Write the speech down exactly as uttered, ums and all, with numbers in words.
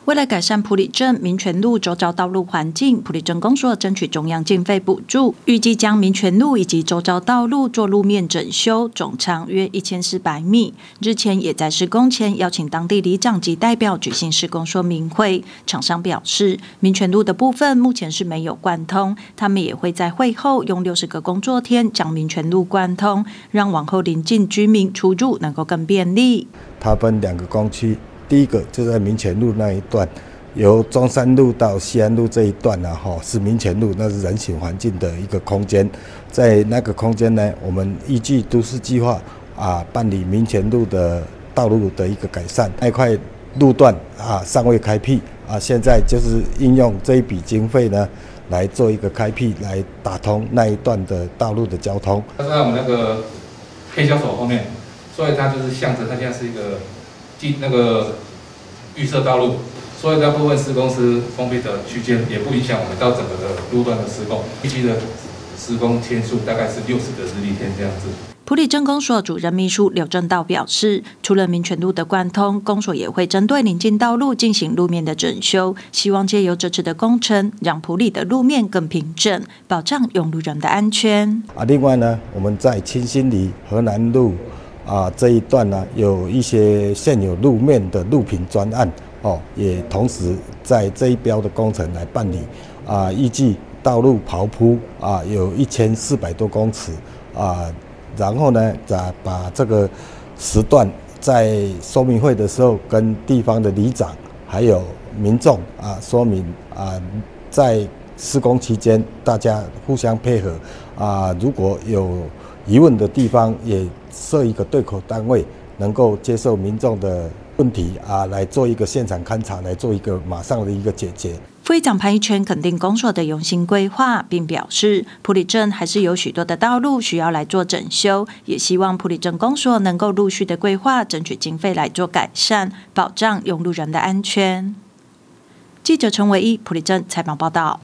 为了改善埔里镇民权路周遭道路环境，埔里镇公所争取中央经费补助，预计将民权路以及周遭道路做路面整修，总长约一千四百米。日前也在施工前邀请当地里长及代表举行施工说明会。厂商表示，民权路的部分目前是没有贯通，他们也会在会后用六十个工作天将民权路贯通，让往后邻近居民出入能够更便利。 它分两个工区。第一个就在民权路那一段，由中山路到西安路这一段啊，哈是民权路，那是人行环境的一个空间。在那个空间呢，我们依据都市计划啊，办理民权路的道路的一个改善。那块路段啊尚未开辟啊，现在就是应用这一笔经费呢，来做一个开辟，来打通那一段的道路的交通。 它在我们那个配销所后面，所以它就是象征它现在是一个。那个预设道路，所以在部分施工师封闭的区间，也不影响我们到整个的路段的施工。预计的施工天数大概是六十个日历天这样子。 埔里镇公所主任秘书刘正道表示，除了民权路的贯通，公所也会针对邻近道路进行路面的整修，希望借由这次的工程，让埔里的路面更平整，保障用路人的安全。 啊，另外呢，我们在清新里河南路。啊，这一段呢，有一些现有路面的路平专案哦，也同时在这一标的工程来办理啊，预计道路刨铺啊有一千四百多公尺啊，然后呢，再把这个时段在说明会的时候跟地方的里长还有民众啊说明啊，在施工期间大家互相配合啊，如果有疑问的地方也设一个对口单位，能够接受民众的问题啊，来做一个现场勘查，来做一个马上的一个解决。 副议长潘一全肯定公所的用心规划，并表示埔里镇还是有许多的道路需要来做整修，也希望埔里镇公所能够陆续的规划，争取经费来做改善，保障用路人的安全。记者陈维一埔里镇采访报道。